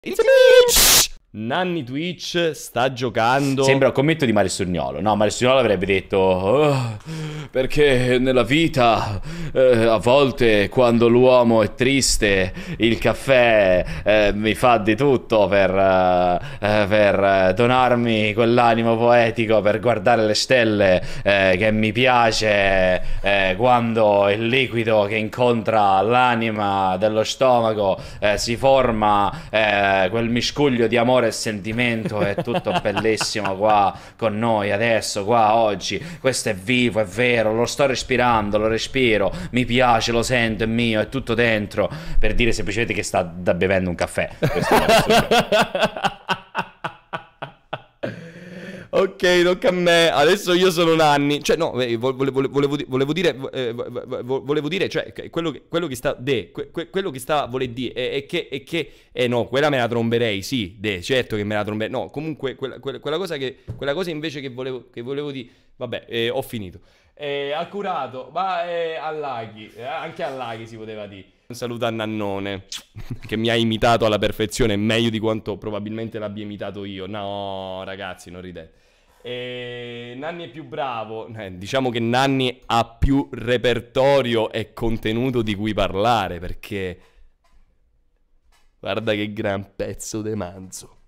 It's a me! Nanni Twitch sta giocando. Sembra un commento di Mario Sturniolo. No, Mario Sturniolo avrebbe detto perché nella vita a volte quando l'uomo è triste il caffè mi fa di tutto per donarmi quell'animo poetico, per guardare le stelle che mi piace quando il liquido che incontra l'anima dello stomaco si forma quel miscuglio di amore e sentimento. È tutto bellissimo qua con noi adesso, qua oggi. Questo è vivo, è vero, lo sto respirando, lo respiro, mi piace, lo sento, è mio, è tutto dentro. Per dire semplicemente che sta bevendo un caffè. Questo Ok, tocca a me. Adesso io sono Nanni. Cioè, no, volevo dire, cioè, quello che sta. Quello che sta vuole dire è che. No, quella me la tromberei, sì, certo che me la tromberei. No, comunque, quella cosa invece che volevo dire. Vabbè, ho finito. Accurato, ma a Laghi. Anche a Laghi si poteva dire. Un saluto a Nannone, che mi ha imitato alla perfezione, meglio di quanto probabilmente l'abbia imitato io. No, ragazzi, non ridete. Nanni è più bravo. Diciamo che Nanni ha più repertorio e contenuto di cui parlare, perché guarda che gran pezzo de manzo.